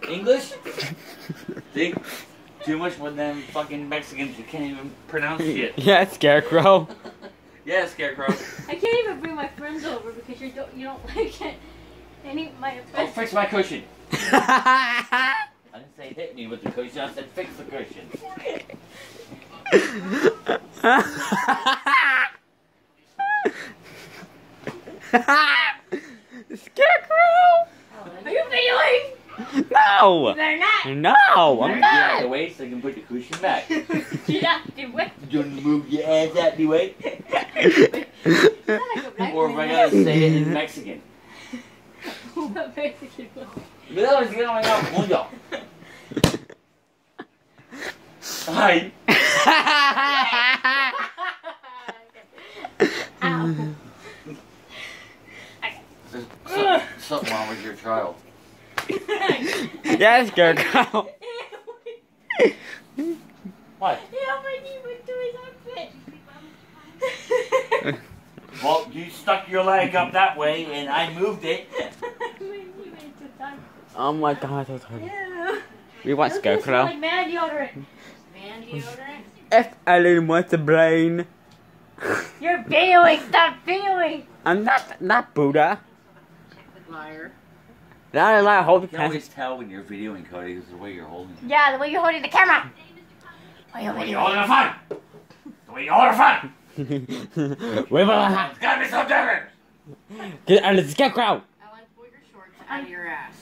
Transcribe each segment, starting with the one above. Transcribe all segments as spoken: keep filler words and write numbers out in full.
English? Think too much with them fucking Mexicans who can't even pronounce shit. Yeah, Scarecrow. Yeah, Scarecrow. I can't even bring my friends over because you don't you don't like it. Any my Oh, fix my cushion. I didn't say hit me with the cushion. I said fix the cushion. Scarecrow. Are you feeling? No. You better not. No, I'm Get not. out of the way so I can put the cushion back. Get out the way. You want to move your ass out the way? Or if I gotta say it in Mexican. What Mexican was? Cuidado, si no me llamo Julio. Ay. Ow. There's something wrong with your child. Yeah, Scarecrow. What? Yeah, my knee went through his armpit. Well, you stuck your leg up that way and I moved it. My knee went to his armpit. Oh my God, that's hard. Yeah. We want Those smell Scarecrow. like man deodorant. Man deodorant? If Ellen wants a brain. You're feeling. Stop feeling. I'm not not Buddha. Liar. Not a lot of holding You can always tell when you're videoing, Cody, because the way you're holding it. Yeah, the way you're holding the camera. Why The you way you're holding holding the phone! The way you're holding the phone! Wait, wait, It's gotta be something different! get out of the Scarecrow. I want to pull your shorts out of your ass.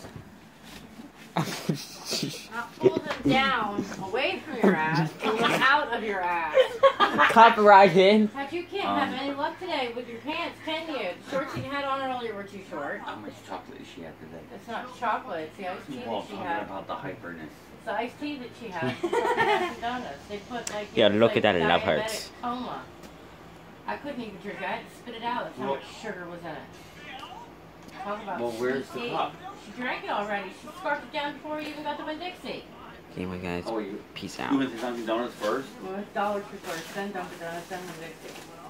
Not pull them down, away from your ass, pull them out of your ass. Copyright in. But you can't Um, have any luck today with your pants, can you? The shorts you had on earlier were too short. How much chocolate is she at today? It's not chocolate, it's the iced tea Well, that she talking had. about the hyperness. It's the iced tea that she had. from Dunkin' Donuts. They put like Yeah, it was look like at that, it love diabetic hurts. Coma. I couldn't even drink it. I had to spit it out. That's how Well- much sugar was in it. Talk about Well, where's the sweet tea. cup? She drank it already. She scarfed it down before we even got to Winn-Dixie. Anyway, guys, Oh, you, peace you out. went to Dunkin' Donuts first? We went to Dollar Tree first, then Dunkin' Donuts, then Winn-Dixie.